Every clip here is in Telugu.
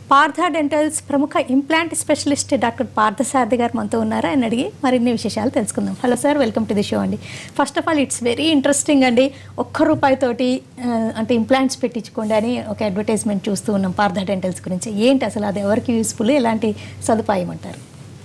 పార్థ డెంటల్స్ ప్రముఖ ఇంప్లాంట్ స్పెషలిస్ట్ డాక్టర్ పార్థసారథి గారు మనతో ఉన్నారా అని అడిగి మరిన్ని విశేషాలు తెలుసుకుందాం. Hello sir, welcome to the show అండి. First of all it's very interesting అండి. ₹1 అంటే ఇంప్లాంట్స్ పెట్టించుకోండి అని ఒక అడ్వర్టైజ్మెంట్ చూస్తూ ఉన్నాం పార్థ డెంటల్స్ గురించి. ఏంటి అసలు అది ఎవరికి యూస్ఫుల్, ఎలాంటి సదుపాయం అంటారు?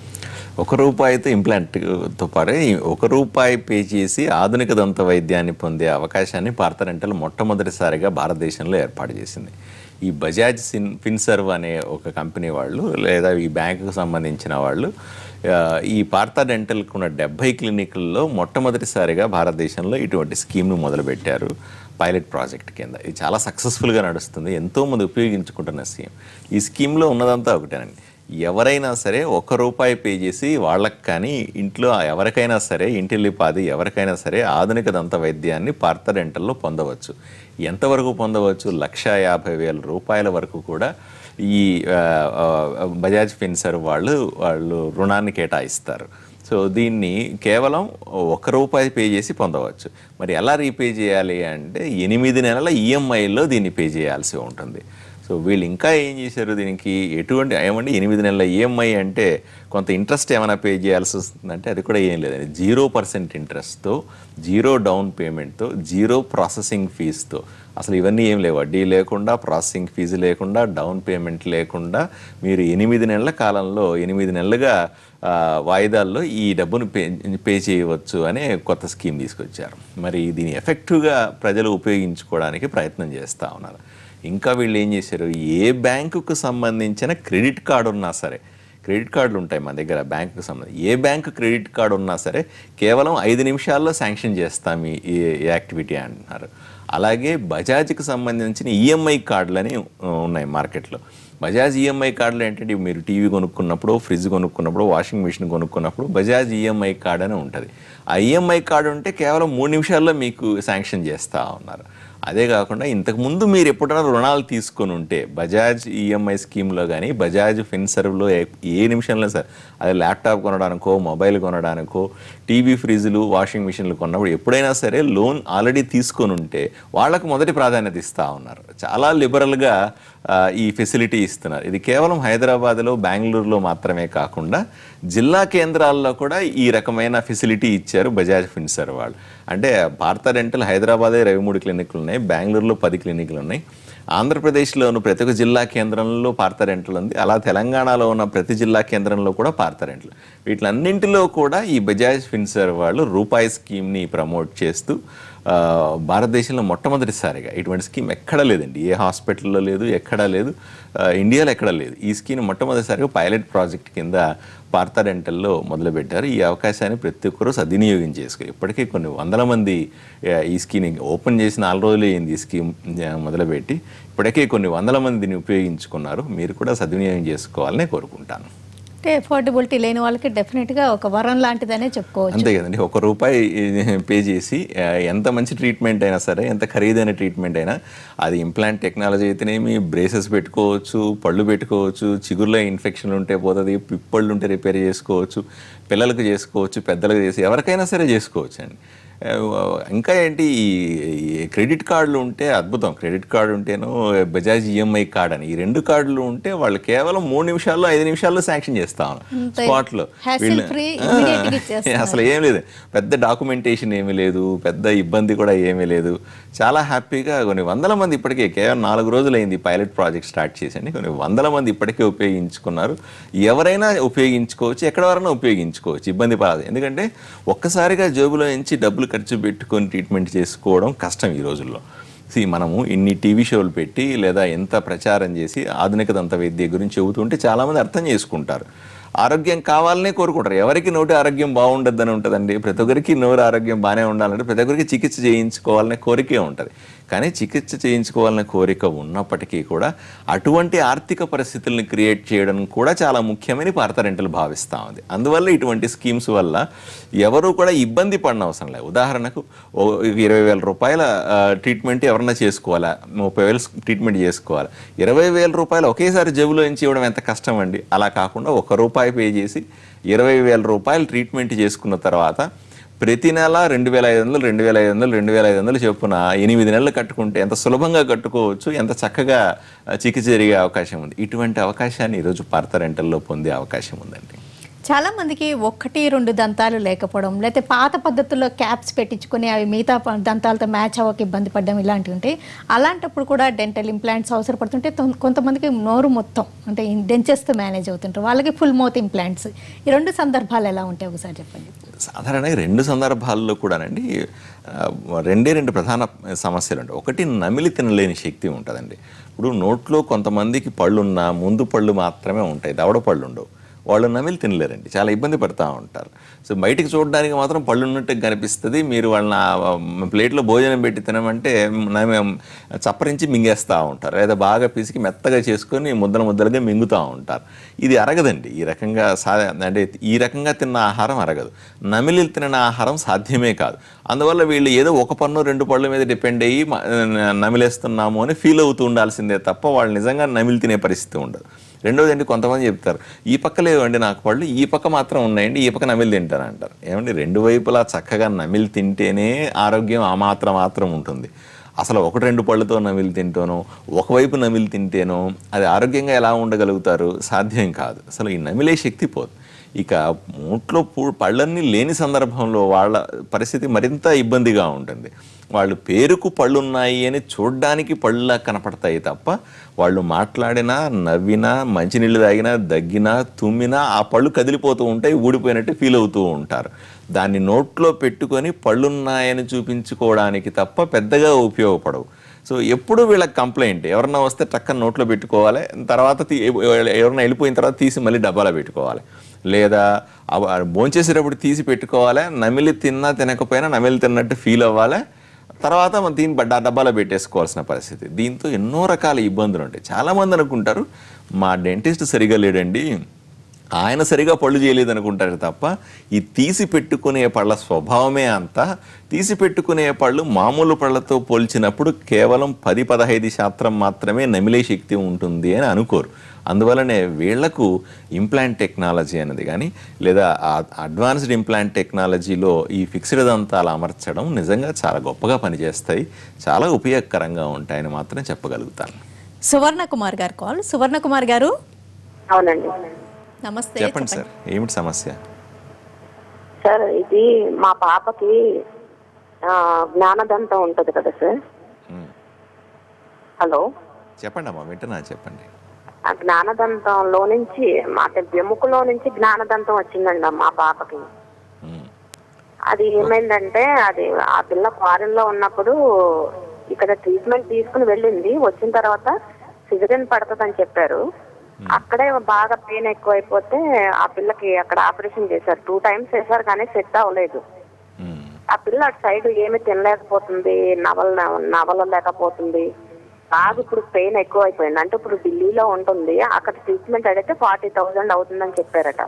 ₹1తో ఇంప్లాంట్తో పాటు ₹1 పే చేసి ఆధునిక దంత వైద్యాన్ని పొందే అవకాశాన్ని పార్థ డెంటల్ మొట్టమొదటిసారిగా భారతదేశంలో ఏర్పాటు చేసింది. ఈ బజాజ్ ఫిన్సర్వ్ అనే ఒక కంపెనీ వాళ్ళు లేదా ఈ బ్యాంకుకు సంబంధించిన వాళ్ళు ఈ పార్థ డెంటల్కి ఉన్న 70 క్లినిక్లలో మొట్టమొదటిసారిగా భారతదేశంలో ఇటువంటి స్కీమ్ను మొదలుపెట్టారు పైలట్ ప్రాజెక్ట్ కింద. ఇది చాలా సక్సెస్ఫుల్గా నడుస్తుంది, ఎంతోమంది ఉపయోగించుకుంటున్న స్కీమ్. ఈ స్కీమ్లో ఉన్నదంతా ఒకటేనండి, ఎవరైనా సరే ₹1 పే చేసి వాళ్ళకి కానీ ఇంట్లో ఎవరికైనా సరే ఇంటిల్లిపాది ఎవరికైనా సరే ఆధునిక దంత వైద్యాన్ని పార్థ డెంటల్లో పొందవచ్చు. ఎంతవరకు పొందవచ్చు? ₹1,50,000 వరకు కూడా ఈ బజాజ్ ఫిన్సర్వ్ వాళ్ళు రుణాన్ని కేటాయిస్తారు. సో దీన్ని కేవలం ₹1 పే చేసి పొందవచ్చు. మరి ఎలా రీపే చేయాలి అంటే 8 నెలల EMIలో దీన్ని పే చేయాల్సి ఉంటుంది. సో వీళ్ళు ఇంకా ఏం చేశారు, దీనికి ఎటువంటి ఏమండి 8 నెలల EMI అంటే కొంత ఇంట్రెస్ట్ ఏమైనా పే చేయాల్సి వస్తుందంటే అది కూడా ఏం లేదండి. 0% ఇంట్రెస్ట్తో, 0 డౌన్ పేమెంట్తో, 0 ప్రాసెసింగ్ ఫీజుతో, అసలు ఇవన్నీ ఏం లేవు, వడ్డీ లేకుండా, ప్రాసెసింగ్ ఫీజు లేకుండా, డౌన్ పేమెంట్ లేకుండా మీరు 8 నెలల కాలంలో 8 నెలలుగా వాయిదాల్లో ఈ డబ్బును పే చేయవచ్చు అనే కొత్త స్కీమ్ తీసుకొచ్చారు. మరి దీన్ని ఎఫెక్టివ్గా ప్రజలు ఉపయోగించుకోవడానికి ప్రయత్నం చేస్తూ ఉన్నారు. ఇంకా వీళ్ళు ఏం చేశారు, ఏ బ్యాంకుకు సంబంధించిన క్రెడిట్ కార్డు ఉన్నా సరే, క్రెడిట్ కార్డులు ఉంటాయి మన దగ్గర బ్యాంకుకు సంబంధించి, ఏ బ్యాంకు క్రెడిట్ కార్డు ఉన్నా సరే కేవలం 5 నిమిషాల్లో శాంక్షన్ చేస్తాం ఈ యాక్టివిటీ అంటున్నారు. అలాగే బజాజ్కి సంబంధించిన EMI కార్డులని ఉన్నాయి మార్కెట్లో. బజాజ్ EMI కార్డులు ఏంటంటే మీరు టీవీ కొనుక్కున్నప్పుడు, ఫ్రిడ్జ్ కొనుక్కున్నప్పుడు, వాషింగ్ మిషన్ కొనుక్కున్నప్పుడు బజాజ్ EMI కార్డు అని ఉంటుంది. ఆ EMI కార్డు ఉంటే కేవలం 3 నిమిషాల్లో మీకు శాంక్షన్ చేస్తూ ఉన్నారు. అదే కాకుండా ఇంతకుముందు మీరు ఎప్పుడైనా రుణాలు తీసుకొని ఉంటే బజాజ్ EMI స్కీమ్లో కానీ బజాజ్ ఫిన్సర్వ్లో ఏ నిమిషంలో సార్ అదే ల్యాప్టాప్ కొనడానికో, మొబైల్ కొనడానికో, టీవీ, ఫ్రిడ్జ్లు, వాషింగ్ మిషన్లు కొన్నప్పుడు ఎప్పుడైనా సరే లోన్ ఆల్రెడీ తీసుకొని ఉంటే వాళ్ళకు మొదటి ప్రాధాన్యత ఇస్తూ ఉన్నారు. చాలా లిబరల్గా ఈ ఫెసిలిటీ ఇస్తున్నారు. ఇది కేవలం హైదరాబాద్లో, బెంగళూరులో మాత్రమే కాకుండా జిల్లా కేంద్రాల్లో కూడా ఈ రకమైన ఫెసిలిటీ ఇచ్చారు బజాజ్ ఫిన్సర్వ్ వాళ్ళు. అంటే పార్థ డెంటల్ హైదరాబాదే 23 క్లినిక్లు ఉన్నాయి, బెంగళూరులో 10 క్లినిక్లు ఉన్నాయి, ఆంధ్రప్రదేశ్లోను ప్రతి ఒక్క జిల్లా కేంద్రంలో పార్థ డెంటల్ ఉంది, అలా తెలంగాణలో ఉన్న ప్రతి జిల్లా కేంద్రంలో కూడా పార్థ డెంటల్. వీటిలన్నింటిలో కూడా ఈ బజాజ్ ఫిన్సర్వ్ వాళ్ళు ₹1 స్కీమ్ని ప్రమోట్ చేస్తూ భారతదేశంలో మొట్టమొదటిసారిగా ఇటువంటి స్కీమ్ ఎక్కడా లేదండి, ఏ హాస్పిటల్లో లేదు, ఎక్కడా లేదు, ఇండియాలో ఎక్కడా లేదు. ఈ స్కీమ్ మొట్టమొదటిసారిగా పైలట్ ప్రాజెక్ట్ కింద పార్థ డెంటల్లో మొదలుపెట్టారు. ఈ అవకాశాన్ని ప్రతి ఒక్కరూ సద్వినియోగం చేసుకోవాలి. ఇప్పటికీ కొన్ని వందల మంది ఈ స్కీమ్ ఓపెన్ చేసి 4 రోజులు అయింది ఈ స్కీమ్ మొదలుపెట్టి. ఇప్పటికే కొన్ని వందల మందిని ఉపయోగించుకున్నారు. మీరు కూడా సద్వినియోగం చేసుకోవాలని కోరుకుంటాను. అంటే అఫోర్డబిలిటీ లేని వాళ్ళకి డెఫినెట్గా ఒక వరం లాంటిదనే చెప్పుకోవచ్చు. అంతే కదండి, ₹1 పే చేసి ఎంత మంచి ట్రీట్మెంట్ అయినా సరే, ఎంత ఖరీదైన ట్రీట్మెంట్ అయినా, అది ఇంప్లాంట్ టెక్నాలజీ అయితేనేమి, బ్రేసెస్ పెట్టుకోవచ్చు, పళ్ళు పెట్టుకోవచ్చు, చిగురులో ఇన్ఫెక్షన్ ఉంటే పోతుంది, పిప్పళ్ళు ఉంటే రిపేర్ చేసుకోవచ్చు, పిల్లలకు చేసుకోవచ్చు, పెద్దలకు చేసి ఎవరికైనా సరే చేసుకోవచ్చు అండి. ఇంకా ఏంటి, ఈ క్రెడిట్ కార్డులు ఉంటే అద్భుతం. క్రెడిట్ కార్డు ఉంటేనో బజాజ్ EMI కార్డు అని, ఈ 2 కార్డులు ఉంటే వాళ్ళు కేవలం 3 నిమిషాల్లో 5 నిమిషాల్లో శాంక్షన్ చేస్తాం స్పాట్లో. అసలు ఏం లేదు, పెద్ద డాక్యుమెంటేషన్ ఏమీ లేదు, పెద్ద ఇబ్బంది కూడా ఏమీ లేదు. చాలా హ్యాపీగా కొన్ని వందల మంది ఇప్పటికే, కేవలం 4 రోజులు అయింది పైలట్ ప్రాజెక్ట్ స్టార్ట్ చేసండి, కొన్ని వందల మంది ఇప్పటికే ఉపయోగించుకున్నారు. ఎవరైనా ఉపయోగించుకోవచ్చు, ఎక్కడ వరైనా ఉపయోగించుకోవచ్చు, ఇబ్బంది పడదు. ఎందుకంటే ఒక్కసారిగా జేబులో నుంచి డబ్బులు ఖర్చు పెట్టుకొని ట్రీట్మెంట్ చేసుకోవడం కష్టం ఈ రోజుల్లో. మనము ఇన్ని టీవీ షోలు పెట్టి లేదా ఎంత ప్రచారం చేసి ఆధునిక దంత వైద్య గురించి చెబుతుంటే చాలామంది అర్థం చేసుకుంటారు, ఆరోగ్యం కావాలనే కోరుకుంటారు. ఎవరికి నోటి ఆరోగ్యం బాగుండద్దని ఉంటుందండి, ప్రతి ఒక్కరికి నోరు ఆరోగ్యం బాగానే ఉండాలంటే ప్రతి ఒక్కరికి చికిత్స చేయించుకోవాలనే కోరికే ఉంటుంది. కానీ చికిత్స చేయించుకోవాలనే కోరిక ఉన్నప్పటికీ కూడా అటువంటి ఆర్థిక పరిస్థితులను క్రియేట్ చేయడం కూడా చాలా ముఖ్యమని పార్థ డెంటల్ భావిస్తూ ఉంది. అందువల్ల ఇటువంటి స్కీమ్స్ వల్ల ఎవరు కూడా ఇబ్బంది పడిన అవసరం లేదు. ఉదాహరణకు ₹20,000 ట్రీట్మెంట్ ఎవరన్నా చేసుకోవాలా, 30,000 ట్రీట్మెంట్ చేసుకోవాలి, ₹20,000 ఒకేసారి జేబులో నుంచి ఇవ్వడం ఎంత కష్టం అండి. అలా కాకుండా ₹1 పే చేసి ₹20,000 ట్రీట్మెంట్ చేసుకున్న తర్వాత ప్రతి నెల 2,500 2,500 2,500 చొప్పున 8 నెలలు కట్టుకుంటే ఎంత సులభంగా కట్టుకోవచ్చు, ఎంత చక్కగా చికిత్స జరిగే అవకాశం ఉంది. ఇటువంటి అవకాశాన్ని ఈరోజు పార్థ రెంటల్లో పొందే అవకాశం ఉందండి. చాలా మందికి 1-2 దంతాలు లేకపోవడం, లేకపోతే పాత పద్ధతుల్లో క్యాప్స్ పెట్టించుకొని అవి మిగతా దంతాలతో మ్యాచ్ అవ్వక ఇబ్బంది పడడం ఇలాంటివి ఉంటాయి. అలాంటప్పుడు కూడా డెంటల్ ఇంప్లాంట్స్ అవసరపడుతుంటే కొంతమందికి నోరు మొత్తం అంటే డెంచెస్తో మేనేజ్ అవుతుంటారు, వాళ్ళకి ఫుల్ మౌత్ ఇంప్లాంట్స్. ఈ 2 సందర్భాలు ఎలా ఉంటాయి ఒకసారి చెప్పండి. సాధారణంగా 2 సందర్భాల్లో కూడానండి 2 ప్రధాన సమస్యలు ఉంటాయి. ఒకటి, నమిలి తినలేని శక్తి ఉంటుందండి. ఇప్పుడు నోట్లో కొంతమందికి పళ్ళున్నా ముందు పళ్ళు మాత్రమే ఉంటాయి, దవడ పళ్ళు ఉండవు. వాళ్ళు నమిలి తినలేరండి, చాలా ఇబ్బంది పడుతూ ఉంటారు. సో బయటికి చూడడానికి మాత్రం పళ్ళు ఉన్నట్టు కనిపిస్తుంది. మీరు వాళ్ళని ప్లేట్లో భోజనం పెట్టి తినమంటే చప్పరించి మింగేస్తూ ఉంటారు, లేదా బాగా పిసికి మెత్తగా చేసుకొని ముద్దలుగా మింగుతూ ఉంటారు. ఇది అరగదండి. ఈ రకంగా అంటే ఈ రకంగా తిన్న ఆహారం అరగదు. నమిలి తిన ఆహారం సాధ్యమే కాదు. అందువల్ల వీళ్ళు ఏదో 1 పన్ను 2 పళ్ళ మీద డిపెండ్ అయ్యి నమిలేస్తున్నాము అని ఫీల్ అవుతూ ఉండాల్సిందే తప్ప వాళ్ళు నిజంగా నమిలి తినే పరిస్థితి ఉండదు. రెండోది అండి, కొంతమంది చెప్తారు ఈ పక్క లేవండి నాకు పళ్ళు, ఈ పక్క మాత్రం ఉన్నాయండి, ఈ పక్క నమిలి తింటాను అంటారు. ఏమండి, 2 వైపులా చక్కగా నమిలి తింటేనే ఆరోగ్యం ఆ మాత్రం ఉంటుంది. అసలు 1-2 పళ్ళతో నమిలి తింటానో, ఒకవైపు నమిలి తింటేనో అది ఆరోగ్యంగా ఎలా ఉండగలుగుతారు? సాధ్యం కాదు. అసలు ఈ నమిలే శక్తి పోదు. ఇక నోట్లో పళ్ళన్నీ లేని సందర్భంలో వాళ్ళ పరిస్థితి మరింత ఇబ్బందిగా ఉంటుంది. వాళ్ళు పేరుకు పళ్ళున్నాయి అని చూడ్డానికి పళ్ళులా కనపడతాయి తప్ప వాళ్ళు మాట్లాడినా, నవ్వినా, మంచినీళ్ళు తాగినా, దగ్గినా, తుమ్మినా ఆ పళ్ళు కదిలిపోతూ ఉంటాయి, ఊడిపోయినట్టు ఫీల్ అవుతూ ఉంటారు. దాన్ని నోట్లో పెట్టుకొని పళ్ళున్నాయని చూపించుకోవడానికి తప్ప పెద్దగా ఉపయోగపడవు. సో ఎప్పుడు వీళ్ళకి కంప్లైంట్, ఎవరన్నా వస్తే టక్కన నోట్లో పెట్టుకోవాలి, తర్వాత ఎవరన్నా వెళ్ళిపోయిన తర్వాత తీసి మళ్ళీ డబ్బాలో పెట్టుకోవాలి, లేదా భోంచేసేటప్పుడు తీసి పెట్టుకోవాలి. నమిలి తిన్నా తినకపోయినా నమిలి తిన్నట్టు ఫీల్ అవ్వాలి, తర్వాత మనం దీన్ని డబ్బాలో పెట్టేసుకోవాల్సిన పరిస్థితి. దీంతో ఎన్నో రకాల ఇబ్బందులు ఉంటాయి. చాలామంది అనుకుంటారు మా డెంటిస్ట్ సరిగా లేడండి, ఆయన సరిగా పళ్ళు చేయలేదు అనుకుంటారు తప్ప ఈ తీసి పెట్టుకునే పళ్ళ స్వభావమే అంతా. తీసి పెట్టుకునే పళ్ళు మామూలు పళ్ళతో పోల్చినప్పుడు కేవలం 10-15% మాత్రమే నమిలే శక్తి ఉంటుంది అని అనుకోరు. అందువలనే వీళ్లకు ఇంప్లాంట్ టెక్నాలజీ అనేది కానీ, లేదా అడ్వాన్స్డ్ ఇంప్లాంట్ టెక్నాలజీలో ఈ ఫిక్స్డ్ దంతాలు అమర్చడం నిజంగా చాలా గొప్పగా పనిచేస్తాయి, చాలా ఉపయోగకరంగా ఉంటాయని మాత్రం చెప్పగలుగుతాను. సువర్ణ కుమార్ గారు కాల్. సువర్ణ కుమార్ గారు, అవునండి, నమస్తే. చెప్పండి సార్, ఏమిటి సమస్య? సార్ ఇది మా పాపకి జ్ఞానదంతం ఉంటుంది కదా సార్. హలో, చెప్పండి అమ్మా, వింటున్నా, చెప్పండి. ఆ జ్ఞానదంతంలో నుంచి అంటే వెముకలో నుంచి జ్ఞానదంతం వచ్చిందండి మా పాపకి. అది ఏమైందంటే, అది ఆ పిల్ల ఫారెన్ లో ఉన్నప్పుడు ఇక్కడ ట్రీట్మెంట్ తీసుకుని వెళ్ళింది. వచ్చిన తర్వాత సిజరీన్ పడుతుందని చెప్పారు. అక్కడే బాగా పెయిన్ ఎక్కువైపోతే ఆ పిల్లకి అక్కడ ఆపరేషన్ చేశారు. 2 times చేశారు కానీ సెట్ అవ్వలేదు. ఆ పిల్ల అటు సైడ్ ఏమి తినలేకపోతుంది, నవలలేకపోతుంది. బాగా ఇప్పుడు పెయిన్ ఎక్కువ అయిపోయింది. అంటే ఇప్పుడు ఢిల్లీలో ఉంటుంది, అక్కడ ట్రీట్మెంట్ అడిగితే 40,000 అవుతుందని చెప్పారట.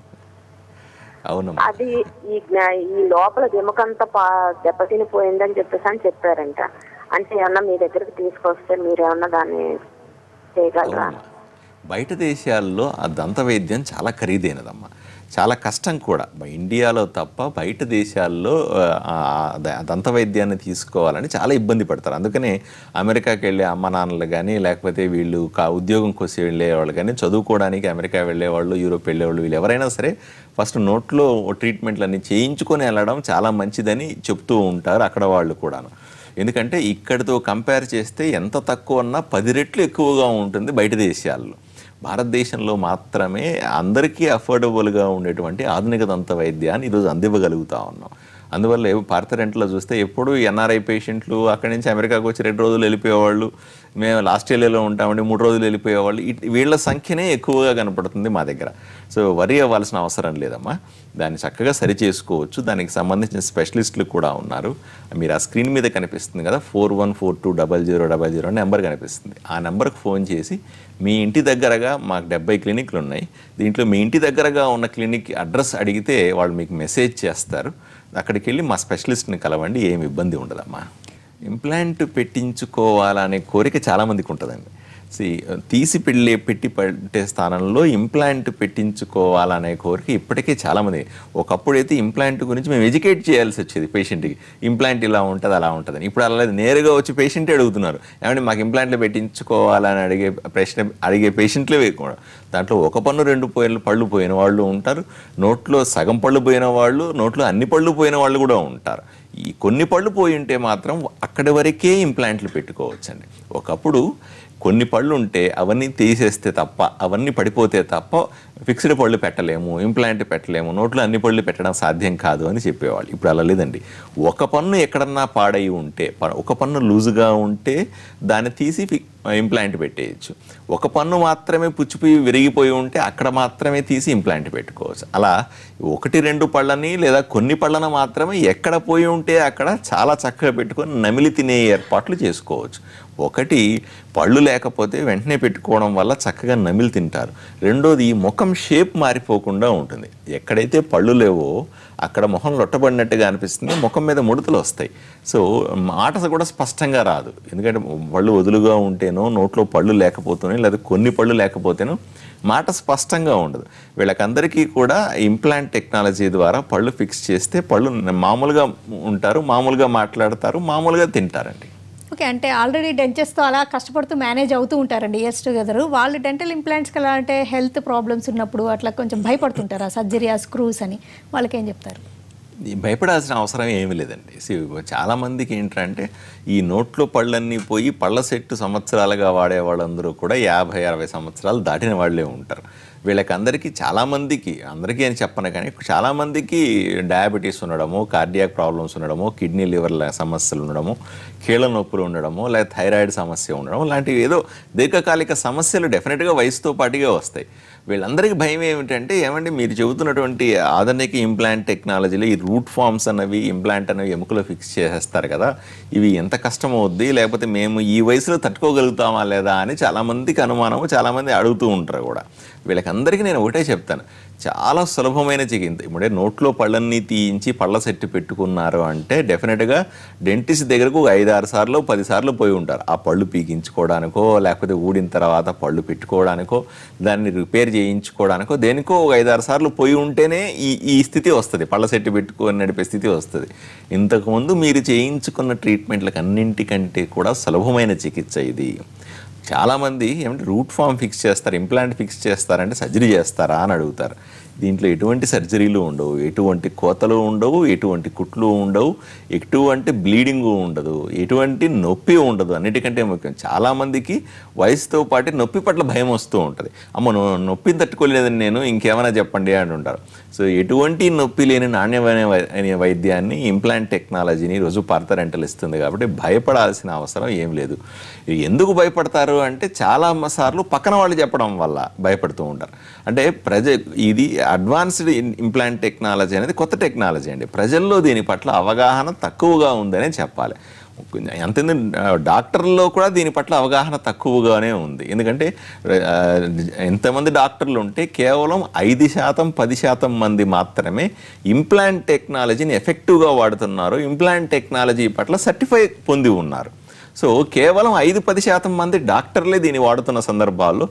అది ఈ లోపల ఎముకంతా దెబ్బతినిపోయిందని చెప్పారంట. అంటే ఏమన్నా మీ దగ్గరికి తీసుకొస్తే మీరేమన్నా దాన్ని చేయగలరా? బయట దేశాల్లో ఆ దంత వైద్యం చాలా ఖరీదైనదమ్మా, చాలా కష్టం కూడా. ఇండియాలో తప్ప బయట దేశాల్లో దంత వైద్యాన్ని తీసుకోవాలని చాలా ఇబ్బంది పడతారు. అందుకనే అమెరికాకి వెళ్ళే అమ్మ నాన్నలు కానీ, లేకపోతే వీళ్ళు ఉద్యోగం కోసం వెళ్ళేవాళ్ళు కానీ, చదువుకోవడానికి అమెరికా వెళ్ళేవాళ్ళు, యూరోప్ వెళ్ళేవాళ్ళు, వీళ్ళు ఎవరైనా సరే ఫస్ట్ నోట్లో ట్రీట్మెంట్లు అన్నీ చేయించుకొని వెళ్ళడం చాలా మంచిదని చెప్తూ ఉంటారు అక్కడ వాళ్ళు కూడాను. ఎందుకంటే ఇక్కడితో కంపేర్ చేస్తే ఎంత తక్కువ ఉన్నా 10 రెట్లు ఎక్కువగా ఉంటుంది బయట దేశాల్లో. భారతదేశంలో మాత్రమే అందరికీ అఫోర్డబుల్గా ఉండేటువంటి ఆధునిక దంత వైద్యాన్ని ఈరోజు అందివ్వగలుగుతా ఉన్నాం. అందువల్ల పార్థ రెంటల్లో చూస్తే ఎప్పుడు ఎన్ఆర్ఐ పేషెంట్లు అక్కడి నుంచి అమెరికాకు వచ్చి 2 రోజులు వెళ్ళిపోయేవాళ్ళు, మేము ఆస్ట్రేలియాలో ఉంటామండి 3 రోజులు వెళ్ళిపోయేవాళ్ళు, వీళ్ళ సంఖ్యనే ఎక్కువగా కనపడుతుంది మా దగ్గర. సో వరి అవ్వాల్సిన అవసరం లేదమ్మా, దాన్ని చక్కగా సరి చేసుకోవచ్చు. దానికి సంబంధించిన స్పెషలిస్టులు కూడా ఉన్నారు. మీరు ఆ స్క్రీన్ మీద కనిపిస్తుంది కదా 41420000 అనే నెంబర్ కనిపిస్తుంది. ఆ నెంబర్కి ఫోన్ చేసి మీ ఇంటి దగ్గరగా మాకు 70 క్లినిక్లు ఉన్నాయి, దీంట్లో మీ ఇంటి దగ్గరగా ఉన్న క్లినిక్ అడ్రస్ అడిగితే వాళ్ళు మీకు మెసేజ్ చేస్తారు. అక్కడికి వెళ్ళి మా స్పెషలిస్ట్ని కలవండి, ఏమి ఇబ్బంది ఉండదమ్మా. ఇంప్లాంట్ పెట్టించుకోవాలనే కోరిక చాలామందికి ఉంటుందండి. తీసి పెట్టి పెట్టే స్థానంలో ఇంప్లాంట్ పెట్టించుకోవాలనే కోరిక ఇప్పటికే చాలామంది. ఒకప్పుడైతే ఇంప్లాంట్ గురించి మేము ఎడ్యుకేట్ చేయాల్సి వచ్చేది పేషెంట్కి, ఇంప్లాంట్ ఇలా ఉంటుంది అలా ఉంటుందని. ఇప్పుడు అలా నేరుగా వచ్చి పేషెంటే అడుగుతున్నారు, ఏమంటే మాకు ఇంప్లాంట్లు పెట్టించుకోవాలని అడిగే పేషెంట్లే వేయకూడదు. దాంట్లో ఒక పన్ను 2 పళ్ళు పోయిన వాళ్ళు ఉంటారు, నోట్లో సగం పళ్ళు పోయిన వాళ్ళు, నోట్లో అన్ని పళ్ళు పోయిన వాళ్ళు కూడా ఉంటారు. ఈ కొన్ని పళ్ళు పోయి ఉంటే మాత్రం అక్కడి వరకే ఇంప్లాంట్లు పెట్టుకోవచ్చండి. ఒకప్పుడు కొన్ని పళ్ళు ఉంటే అవన్నీ తీసేస్తే తప్ప, అవన్నీ పడిపోతే తప్ప ఫిక్స్డ్ పళ్ళు పెట్టలేము, ఇంప్లాంట్ పెట్టలేము, నోట్లో అన్ని పళ్ళు పెట్టడం సాధ్యం కాదు అని చెప్పేవాళ్ళు. ఇప్పుడు అలా లేదండి. ఒక పన్ను ఎక్కడన్నా పాడై ఉంటే, ఒక పన్ను లూజుగా ఉంటే దాన్ని తీసి ఇంప్లాంట్ పెట్టేయచ్చు. ఒక పన్ను మాత్రమే పుచ్చిపోయి విరిగిపోయి ఉంటే అక్కడ మాత్రమే తీసి ఇంప్లాంట్ పెట్టుకోవచ్చు. అలా 1-2 పళ్ళని లేదా కొన్ని పళ్ళను మాత్రమే ఎక్కడ పోయి ఉంటే అక్కడ చాలా చక్కగా పెట్టుకొని నమిలి తినే ఏర్పాట్లు చేసుకోవచ్చు. ఒకటి, పళ్ళు లేకపోతే వెంటనే పెట్టుకోవడం వల్ల చక్కగా నమిలి తింటారు. రెండోది, ముఖం షేప్ మారిపోకుండా ఉంటుంది. ఎక్కడైతే పళ్ళు లేవో అక్కడ మొహం లొట్టబడినట్టుగా అనిపిస్తుంది, ముఖం మీద ముడతలు వస్తాయి. సో మాట కూడా స్పష్టంగా రాదు. ఎందుకంటే పళ్ళు వదులుగా ఉంటేనో, నోట్లో పళ్ళు లేకపోతేనో, లేదా కొన్ని పళ్ళు లేకపోతేనో మాట స్పష్టంగా ఉండదు. వీళ్ళకందరికీ కూడా ఇంప్లాంట్ టెక్నాలజీ ద్వారా పళ్ళు ఫిక్స్ చేస్తే పళ్ళు మామూలుగా ఉంటారు, మామూలుగా మాట్లాడతారు, మామూలుగా తింటారండి. ఓకే, అంటే ఆల్రెడీ డెంచెస్తో అలా కష్టపడుతూ మేనేజ్ అవుతూ ఉంటారండి ఇయర్స్ టుగెదర్. వాళ్ళు డెంటల్ ఇంప్లాంట్స్కి ఎలా అంటే హెల్త్ ప్రాబ్లమ్స్ ఉన్నప్పుడు అట్లా కొంచెం భయపడుతుంటారు, ఆ సర్జరీ, ఆ స్క్రూస్ అని. వాళ్ళకేం చెప్తారు? భయపడాల్సిన అవసరం ఏమీ లేదండి. చాలామందికి ఏంటంటే ఈ నోట్లో పళ్ళన్నీ పోయి పళ్ళ సెట్టు సంవత్సరాలుగా వాడే వాళ్ళందరూ కూడా 50-60 సంవత్సరాలు దాటిన వాళ్ళే ఉంటారు. వీళ్ళకందరికీ చాలామందికి, అందరికీ అని చెప్పను కానీ చాలామందికి డయాబెటీస్ ఉండడము, కార్డియాక్ ప్రాబ్లమ్స్ ఉండడము, కిడ్నీ లివర్ సమస్యలు ఉండడము, కీళ్ళ నొప్పులు ఉండడము, లేదా థైరాయిడ్ సమస్య ఉండడం లాంటివి ఏదో దీర్ఘకాలిక సమస్యలు డెఫినెట్గా వయసుతో పాటుగా వస్తాయి. వీళ్ళందరికీ భయం ఏమిటంటే, ఏమంటే మీరు చెబుతున్నటువంటి ఆధునిక ఇంప్లాంట్ టెక్నాలజీలో ఈ రూట్ ఫార్మ్స్ అనేవి, ఇంప్లాంట్ అనేవి ఎముకలో ఫిక్స్ చేసేస్తారు కదా, ఇవి ఎంత కష్టం అవుద్ది, లేకపోతే మేము ఈ వయసులో తట్టుకోగలుగుతామా లేదా అని చాలామందికి అనుమానము, చాలామంది అడుగుతూ ఉంటారు కూడా. వీళ్ళకందరికీ నేను ఒకటే చెప్తాను, చాలా సులభమైన చికిత్స. ఇప్పుడే నోట్లో పళ్ళన్నీ తీయించి పళ్ళ సెట్టు పెట్టుకున్నారు అంటే డెఫినెట్గా డెంటిస్ట్ దగ్గరకు 5-6 సార్లు 10 సార్లు పోయి ఉంటారు. ఆ పళ్ళు పీకించుకోవడానికో, లేకపోతే ఊడిన తర్వాత పళ్ళు పెట్టుకోవడానికో, దాన్ని రిపేర్ చేయించుకోవడానికో, దేనికో 5-6 సార్లు పోయి ఉంటేనే ఈ స్థితి వస్తుంది, పళ్ళ సెట్టు పెట్టుకొని నడిపే స్థితి వస్తుంది. ఇంతకుముందు మీరు చేయించుకున్న ట్రీట్మెంట్లకు అన్నింటికంటే కూడా సులభమైన చికిత్స ఇది. చాలామంది ఏమంటే రూట్ ఫామ్ ఫిక్స్ చేస్తారు, ఇంప్లాంట్ ఫిక్స్ చేస్తారంటే సర్జరీ చేస్తారా అని అడుగుతారు. దీంట్లో ఎటువంటి సర్జరీలు ఉండవు, ఎటువంటి కోతలు ఉండవు, ఎటువంటి కుట్లు ఉండవు, ఎటువంటి బ్లీడింగ్ ఉండదు, ఎటువంటి నొప్పి ఉండదు. అన్నిటికంటే ముఖ్యం, చాలామందికి వయసుతో పాటు నొప్పి పట్ల భయం వస్తూ ఉంటుంది. అమ్మ నొప్పిని తట్టుకోలేదని నేను, ఇంకేమైనా చెప్పండి అని ఉంటారు. సో ఎటువంటి నొప్పి లేని నాణ్యమైన వైద్యాన్ని, ఇంప్లాంట్ టెక్నాలజీని ఈరోజు పార్థ డెంటల్ ఇస్తుంది. కాబట్టి భయపడాల్సిన అవసరం ఏం లేదు. ఎందుకు భయపడతారు అంటే, చాలా సార్లు పక్కన వాళ్ళు చెప్పడం వల్ల భయపడుతూ ఉంటారు. అంటే ఇది అడ్వాన్స్డ్ ఇంప్లాంట్ టెక్నాలజీ అనేది కొత్త టెక్నాలజీ అండి. ప్రజల్లో దీని పట్ల అవగాహన తక్కువగా ఉందనే చెప్పాలి. అంతేందుకు డాక్టర్లలో కూడా దీని పట్ల అవగాహన తక్కువగానే ఉంది. ఎందుకంటే ఎంతమంది డాక్టర్లు ఉంటే కేవలం 5%, 10% మంది మాత్రమే ఇంప్లాంట్ టెక్నాలజీని ఎఫెక్టివ్గా వాడుతున్నారు, ఇంప్లాంట్ టెక్నాలజీ పట్ల సర్టిఫై పొంది ఉన్నారు. సో కేవలం 5-10% మంది డాక్టర్లే దీన్ని వాడుతున్న సందర్భాల్లో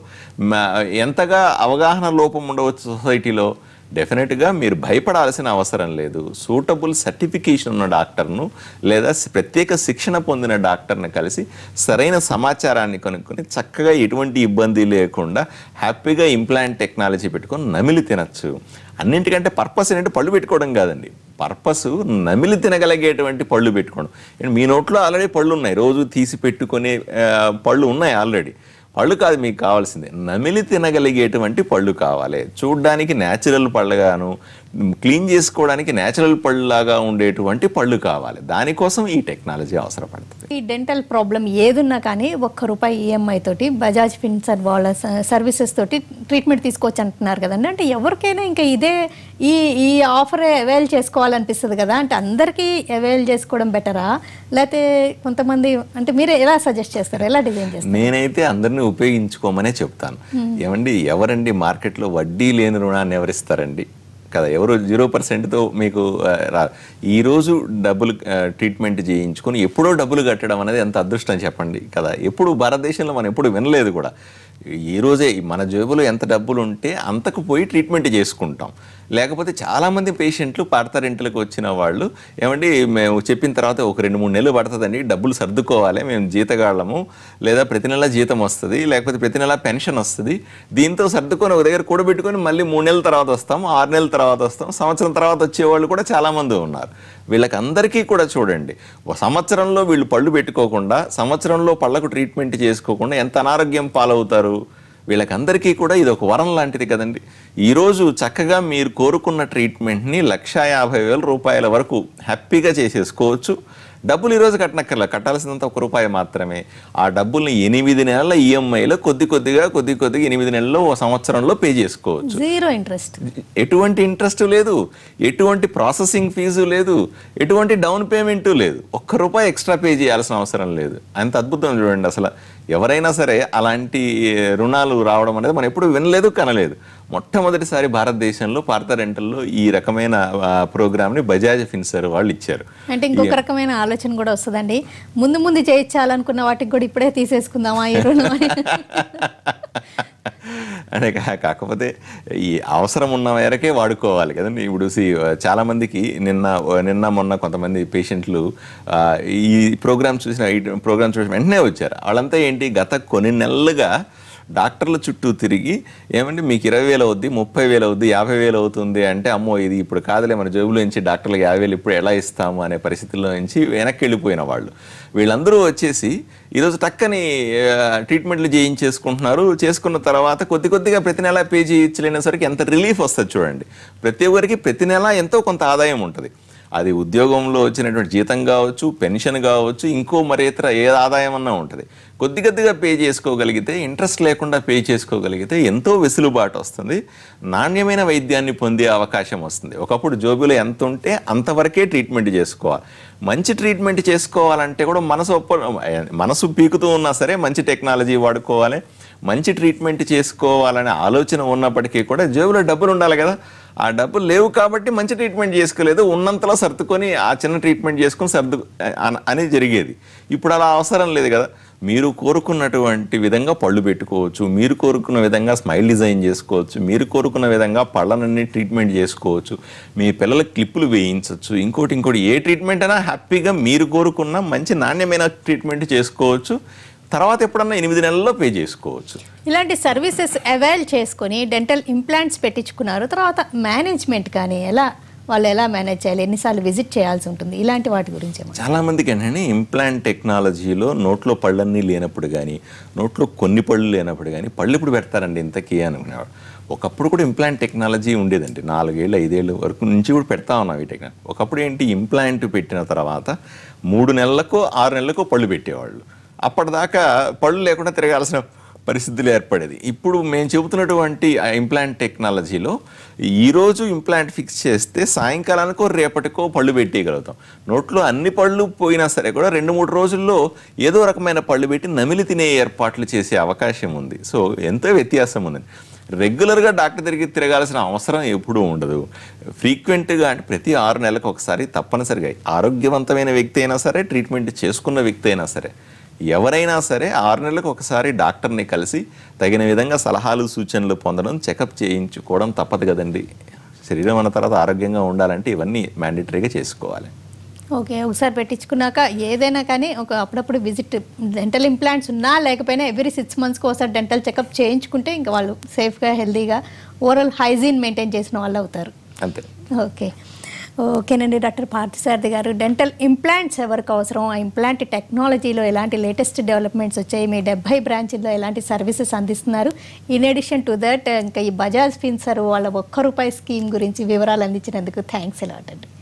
ఎంతగా అవగాహన లోపం ఉండవచ్చు సొసైటీలో. డెఫినెట్గా మీరు భయపడాల్సిన అవసరం లేదు. సూటబుల్ సర్టిఫికేషన్ ఉన్న డాక్టర్ను లేదా ప్రత్యేక శిక్షణ పొందిన డాక్టర్ని కలిసి సరైన సమాచారాన్ని కనుక్కొని చక్కగా ఎటువంటి ఇబ్బంది లేకుండా హ్యాపీగా ఇంప్లాంట్ టెక్నాలజీ పెట్టుకొని నమిలి తినచ్చు. అన్నింటికంటే పర్పస్ ఏంటంటే పళ్ళు పెట్టుకోవడం కాదండి, పర్పస్ నమిలి తినగలిగేటువంటి పళ్ళు పెట్టుకోవడం. మీ నోట్లో ఆల్రెడీ పళ్ళు ఉన్నాయి, రోజు తీసి పెట్టుకునే పళ్ళు ఉన్నాయి ఆల్రెడీ. పళ్ళు కాదు మీకు కావాల్సిందే, నమిలి తినగలిగేటువంటి పళ్ళు కావాలి. చూడ్డానికి న్యాచురల్ పళ్ళుగాను, క్లీన్ చేసుకోవడానికి న్యాచురల్ పళ్ళులాగా ఉండేటువంటి పళ్ళు కావాలి. దానికోసం ఈ టెక్నాలజీ అవసరపడుతుంది. ఈ డెంటల్ ప్రాబ్లం ఏదున్నా కానీ ₹1 EMI తోటి బజాజ్ ఫిన్సర్వ్ వాళ్ళ సర్వీసెస్ తోటి ట్రీట్మెంట్ తీసుకోవచ్చు అంటున్నారు కదండి. అంటే ఎవరికైనా ఇంకా ఇదే ఈ ఆఫర్ అవైల్ చేసుకోవాలనిపిస్తుంది కదా, అంటే అందరికీ అవైల్ చేసుకోవడం బెటరా, లేకపోతే కొంతమంది అంటే మీరు ఎలా సజెస్ట్ చేస్తారు, ఎలా డిజైన్ చేస్తారు? నేనైతే అందరినీ ఉపయోగించుకోమనే చెప్తాను. ఏమండి, ఎవరండి మార్కెట్లో వడ్డీ లేని రుణాన్ని ఎవరిస్తారండి? కదా, ఎవరు 0%తో మీకు ఈరోజు డబ్బులు ట్రీట్మెంట్ చేయించుకొని ఎప్పుడో డబ్బులు కట్టడం అనేది ఎంత అదృష్టం చెప్పండి కదా. ఎప్పుడు భారతదేశంలో మనం ఎప్పుడు వినలేదు కూడా. ఈ రోజే మన జేబులో ఎంత డబ్బులు ఉంటే అంతకు పోయి ట్రీట్మెంట్ చేసుకుంటాం. లేకపోతే చాలామంది పేషెంట్లు పార్థ డెంటల్కి వచ్చిన వాళ్ళు ఏమండి మేము చెప్పిన తర్వాత ఒక 2-3 నెలలు పడుతుందండి, డబ్బులు సర్దుకోవాలి, మేము జీతగాళ్ళము, లేదా ప్రతి నెల జీతం వస్తుంది, లేకపోతే ప్రతి నెల పెన్షన్ వస్తుంది, దీంతో సర్దుకొని ఒక దగ్గర కూడబెట్టుకొని మళ్ళీ 3 నెలల తర్వాత వస్తాం, 6 నెలల తర్వాత వస్తాం, సంవత్సరం తర్వాత వచ్చేవాళ్ళు కూడా చాలామంది ఉన్నారు. వీళ్ళకందరికీ కూడా చూడండి, సంవత్సరంలో వీళ్ళు పళ్ళు పెట్టుకోకుండా, సంవత్సరంలో పళ్ళకు ట్రీట్మెంట్ చేసుకోకుండా ఎంత అనారోగ్యం పాలవుతారు. వీళ్ళకందరికీ కూడా ఇది ఒక వరం లాంటిది కదండి. ఈరోజు చక్కగా మీరు కోరుకున్న ట్రీట్మెంట్ని 1,50,000 రూపాయల వరకు హ్యాపీగా చేసేసుకోవచ్చు. డబ్బులు ఈరోజు కట్టాల్సినంత ₹1 మాత్రమే. ఆ డబ్బుల్ని 8 నెలల ఈఎంఐలో కొద్ది కొద్దిగా 8 నెలల్లో ఓ సంవత్సరంలో పే చేసుకోవచ్చు. జీరో ఇంట్రెస్ట్, ఎటువంటి ఇంట్రెస్ట్ లేదు, ఎటువంటి ప్రాసెసింగ్ ఫీజు లేదు, ఎటువంటి డౌన్ పేమెంట్ లేదు, ₹1 ఎక్స్ట్రా పే చేయాల్సిన అవసరం లేదు. అంత అద్భుతం చూడండి. అసలు ఎవరైనా సరే అలాంటి రుణాలు రావడం అనేది మనం ఎప్పుడు వినలేదు, కనలేదు. మొట్టమొదటిసారి భారతదేశంలో పార్థ డెంటల్లో ఈ రకమైన ప్రోగ్రామ్ని బజాజ్ ఫిన్సర్వ్ వాళ్ళు ఇచ్చారు. అంటే ఇంకొక రకమైన ఆలోచన కూడా వస్తుందండి, ముందు చేయించాలనుకున్న వాటికి కూడా ఇప్పుడే తీసేసుకుందామా ఈ రుణం అనే. కాకపోతే ఈ అవసరం ఉన్న మేరకే వాడుకోవాలి కదండి. ఇప్పుడు చాలామందికి నిన్న మొన్న కొంతమంది పేషెంట్లు ఈ ప్రోగ్రామ్ చూసిన వెంటనే వచ్చారు. వాళ్ళంతా ఏంటి, గత కొన్ని నెలలుగా డాక్టర్ల చుట్టూ తిరిగి ఏమంటే మీకు 20,000 అవుద్ది, 30,000 అవుద్ది, 50,000 అవుతుంది అంటే, అమ్మో ఇది ఇప్పుడు కాదులే, మన జేబులో నుంచి డాక్టర్లకు 50,000 ఇప్పుడు ఎలా ఇస్తాము అనే పరిస్థితుల్లో నుంచి వెనక్కి వెళ్ళిపోయిన వాళ్ళు వీళ్ళందరూ వచ్చేసి ఈరోజు టక్కని ట్రీట్మెంట్లు చేయించేసుకుంటున్నారు. చేసుకున్న తర్వాత కొద్దిగా ప్రతి నెల పే చేయించలేనేసరికి ఎంత రిలీఫ్ వస్తుంది చూడండి. ప్రతి ఒక్కరికి ప్రతి నెల ఎంతో కొంత ఆదాయం ఉంటుంది. అది ఉద్యోగంలో వచ్చినటువంటి జీతం కావచ్చు, పెన్షన్ కావచ్చు, ఇంకో మరి ఇతర ఏ ఆదాయం అన్నా ఉంటుంది. కొద్దిగా పే చేసుకోగలిగితే, ఇంట్రెస్ట్ లేకుండా పే చేసుకోగలిగితే ఎంతో వెసులుబాటు వస్తుంది, నాణ్యమైన వైద్యాన్ని పొందే అవకాశం వస్తుంది. ఒకప్పుడు జోబులో ఎంత ఉంటే అంతవరకే ట్రీట్మెంట్ చేసుకోవాలి. మంచి ట్రీట్మెంట్ చేసుకోవాలంటే కూడా మనసు పీకుతూ ఉన్నా సరే మంచి టెక్నాలజీ వాడుకోవాలి. మంచి ట్రీట్మెంట్ చేసుకోవాలనే ఆలోచన ఉన్నప్పటికీ కూడా జేబులో డబ్బులు ఉండాలి కదా. ఆ డబ్బులు లేవు కాబట్టి మంచి ట్రీట్మెంట్ చేసుకోలేదు, ఉన్నంతలో సర్దుకొని ఆ చిన్న ట్రీట్మెంట్ చేసుకొని అని జరిగేది. ఇప్పుడు అలా అవసరం లేదు కదా. మీరు కోరుకున్నటువంటి విధంగా పళ్ళు పెట్టుకోవచ్చు, మీరు కోరుకున్న విధంగా స్మైల్ డిజైన్ చేసుకోవచ్చు, మీరు కోరుకున్న విధంగా పళ్ళనన్నీ ట్రీట్మెంట్ చేసుకోవచ్చు, మీ పిల్లలకు క్లిప్పులు వేయించవచ్చు, ఇంకోటి ఏ ట్రీట్మెంట్ అయినా హ్యాపీగా మీరు కోరుకున్న మంచి నాణ్యమైన ట్రీట్మెంట్ చేసుకోవచ్చు. తర్వాత ఎప్పుడన్నా 8 నెలల్లో పే చేసుకోవచ్చు. ఇలాంటి సర్వీసెస్ అవైల్ చేసుకొని డెంటల్ ఇంప్లాంట్స్ పెట్టించుకున్నారు, తర్వాత మేనేజ్మెంట్ కానీ వాళ్ళు ఎలా మేనేజ్ చేయాలి, ఎన్నిసార్లు విజిట్ చేయాల్సి ఉంటుంది, ఇలాంటి వాటి గురించి చాలామందికి ఏంటంటే ఇంప్లాంట్ టెక్నాలజీలో నోట్లో పళ్ళన్నీ లేనప్పుడు కానీ, నోట్లో కొన్ని పళ్ళు లేనప్పుడు కానీ పళ్ళు ఇప్పుడు పెడతారండి ఇంతకీ అనుకునేవాడు. ఒకప్పుడు కూడా ఇంప్లాంట్ టెక్నాలజీ ఉండేదండి, 4 ఏళ్ళు 5 ఏళ్ళ వరకు నుంచి కూడా పెడతా ఉన్నాం ఈ టెక్నాలజీ. ఒకప్పుడు ఏంటి, ఇంప్లాంట్ పెట్టిన తర్వాత 3 నెలలకో 6 నెలలకో పళ్ళు పెట్టేవాళ్ళు. అప్పటిదాకా పళ్ళు లేకుండా తిరగాల్సిన పరిస్థితులు ఏర్పడేది. ఇప్పుడు మేము చెబుతున్నటువంటి ఇంప్లాంట్ టెక్నాలజీలో ఈరోజు ఇంప్లాంట్ ఫిక్స్ చేస్తే సాయంకాలానికో రేపటికో పళ్ళు పెట్టేయగలుగుతాం. నోట్లో అన్ని పళ్ళు పోయినా సరే కూడా 2-3 రోజుల్లో ఏదో రకమైన పళ్ళు పెట్టి నమిలి తినే ఏర్పాట్లు చేసే అవకాశం ఉంది. సో ఎంతో వ్యత్యాసం ఉంది. రెగ్యులర్గా డాక్టర్ దగ్గరికి తిరగాల్సిన అవసరం ఎప్పుడూ ఉండదు. ఫ్రీక్వెంట్గా అంటే ప్రతి 6 నెలలకు ఒకసారి తప్పనిసరిగా ఆరోగ్యవంతమైన వ్యక్తి అయినా సరే, ట్రీట్మెంట్ చేసుకున్న వ్యక్తి అయినా సరే, ఎవరైనా సరే 6 నెలలకు ఒకసారి డాక్టర్ని కలిసి తగిన విధంగా సలహాలు సూచనలు పొందడం, చెకప్ చేయించుకోవడం తప్పదు కదండి. శరీరం అన్న తర్వాత ఆరోగ్యంగా ఉండాలంటే ఇవన్నీ మ్యాండేటరీగా చేసుకోవాలి. ఓకే, ఒకసారి పెట్టించుకున్నాక ఏదైనా కానీ అప్పుడప్పుడు విజిట్, డెంటల్ ఇంప్లాంట్స్ ఉన్నా లేకపోయినా ఎవ్రీ 6 మంత్స్కి ఒకసారి డెంటల్ చెకప్ చేయించుకుంటే ఇంకా వాళ్ళు సేఫ్గా హెల్తీగా ఓరల్ హైజీన్ మెయింటైన్ చేసిన వాళ్ళు అవుతారు. అంతే. ఓకేనండి డాక్టర్ పార్థసారథి గారు, డెంటల్ ఇంప్లాంట్స్ ఎవరికి అవసరం, ఆ ఇంప్లాంట్ టెక్నాలజీలో ఎలాంటి లేటెస్ట్ డెవలప్మెంట్స్ వచ్చాయి, మీ 70 బ్రాంచ్ల్లో ఎలాంటి సర్వీసెస్ అందిస్తున్నారు, ఇన్ అడిషన్ టు దట్ ఇంకా ఈ బజాజ్ ఫిన్సర్వ్ వాళ్ళ ₹1 స్కీమ్ గురించి వివరాలు అందించినందుకు థ్యాంక్స్ ఎలాట్ అండి.